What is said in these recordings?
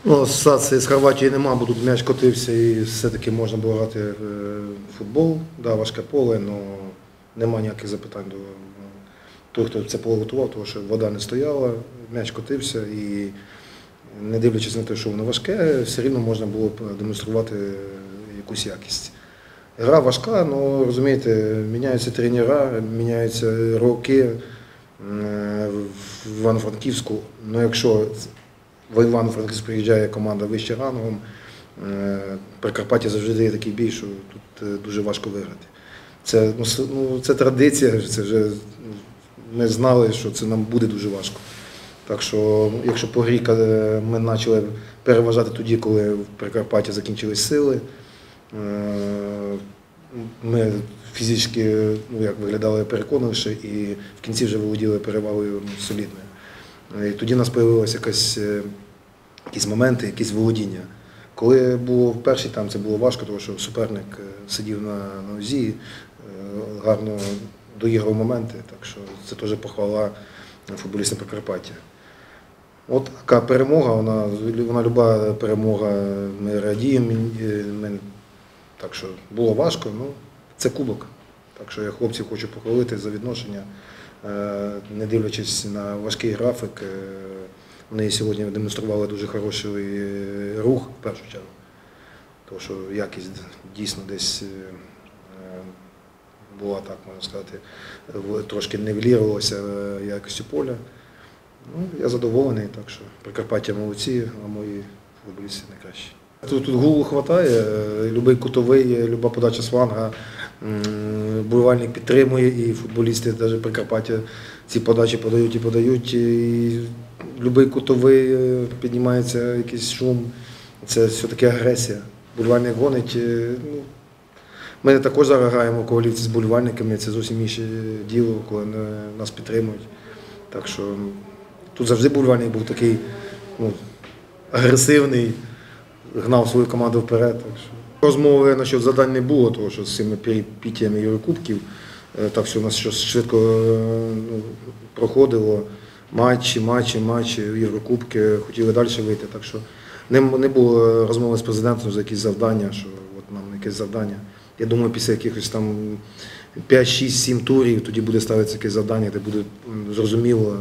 Ну, ситуації з Хорватією нема, бо тут м'яч котився і все-таки можна було грати в футбол. Да, важке поле, але нема ніяких запитань до того, хто це поле готував, тому що вода не стояла, м'яч котився і не дивлячись на те, що воно важке, все рівно можна було демонструвати якусь якість. Гра важка, але, розумієте, міняються тренера, міняються роки в Івано-Франківську. Ну, якщо в Івано-Франківськ приїжджає команда вище рангом, Прикарпаття завжди дає такий бій, що тут дуже важко виграти. Це традиція, це вже ми знали, що це нам буде дуже важко. Так що, якщо по грі ми почали переважати тоді, коли в Прикарпатті закінчились сили, ми фізично виглядали переконливіше і в кінці вже володіли перевагою солідною. І тоді у нас з'явилися якісь моменти, якісь володіння. Коли було в перший тайм, це було важко, тому що суперник сидів на нозі, гарно доіграв моменти, так що це теж похвала футболістам Прикарпаття. От така перемога, вона люба перемога, ми радіємо, так що було важко, ну це кубок. Так що я хлопців хочу похвалити за відношення, не дивлячись на важкий графік. Вони сьогодні демонстрували дуже хороший рух в першу чергу, тому що якість дійсно десь була, так можна сказати, трошки нівелірувалася якістю поля. Ну, я задоволений, так що Прикарпаття молодці, а мої футболісти найкращі. Тут гулу вистачає, будь-який кутовий, люба подача з фланга, болівальник підтримує, і футболісти навіть Прикарпаття ці подачі подають і подають. І будь-який кутовий піднімається якийсь шум, це все-таки агресія. Болівальник гонить. Ми також зараз граємо в коаліції з болівальниками, це зовсім інше діло, коли нас підтримують. Так що тут завжди болівальник був такий агресивний, гнав свою команду вперед. Так що. Розмови насчет завдань не було, тому що з цими перипетіями Єврокубків, так все у нас швидко проходило. Матчі, Єврокубки, хотіли далі вийти. Так що не було розмови з президентом за якісь завдання, що от нам якесь завдання. Я думаю, після якихось там 5, 6, 7 турів тоді буде ставитися якесь завдання, де буде зрозуміло,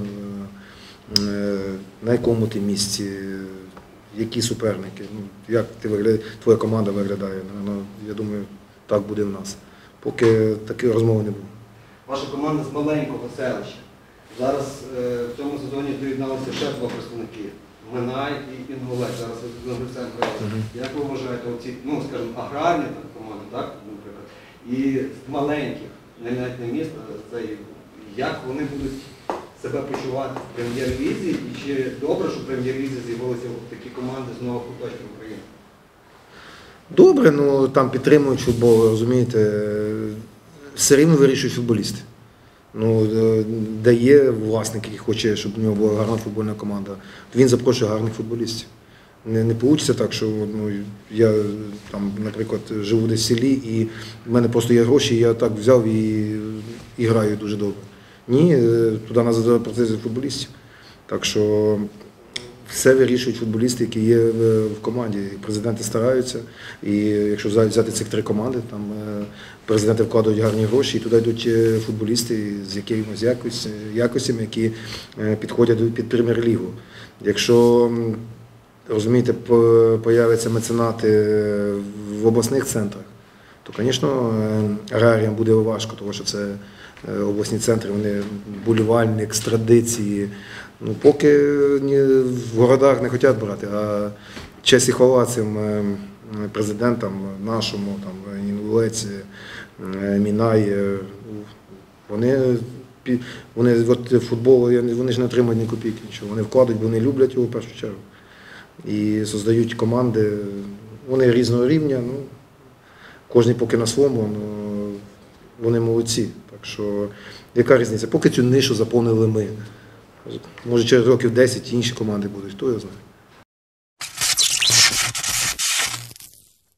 на якому ти місці, які суперники, як твоя команда виглядає. Я думаю, так буде в нас. Поки такої розмови не було. Ваша команда з маленького селища. Зараз в цьому сезоні доєдналися ще два представники – Минай і Інгулець. Зараз ви з гравцем граєте. Як ви вважаєте, оці, скажімо, аграрні команди, так, наприклад, і з маленьких, не міста, як вони будуть себе почувати в прем'єр-лізі, і чи добре, що в прем'єр-лізі з'явилися такі команди з нових куточків України? Добре, там підтримують футбол, розумієте, все рівно вирішують футболісти. Де є власник, який хоче, щоб у нього була гарна футбольна команда, то він запрошує гарних футболістів. Не вийде так, що я, наприклад, живу десь в селі і в мене просто є гроші, і я так взяв і граю дуже добре. Ні, туди треба запросити футболістів. Так що все вирішують футболісти, які є в команді. Президенти стараються, і якщо взяти цих 3 команди, там президенти вкладають гарні гроші, і туди йдуть футболісти з якимись якостями, які підходять під прем'єр-лігу. Якщо, розумієте, появляться меценати в обласних центрах, то, звісно, аграріям буде важко, тому що це обласні центри, вони болівальник з традиції. Поки в городах не хочуть брати, а честь і хвала цим президентам нашому, Інгулець, Мінай, вони футбол, вони ж не отримують ні копійки, нічого. Вони вкладуть, бо вони люблять його в першу чергу. І створюють команди, вони різного рівня, кожен поки на своєму, вони молодці. Так що, яка різниця? Поки цю нишу заповнили ми. Може через років 10 інші команди будуть, хто його знає.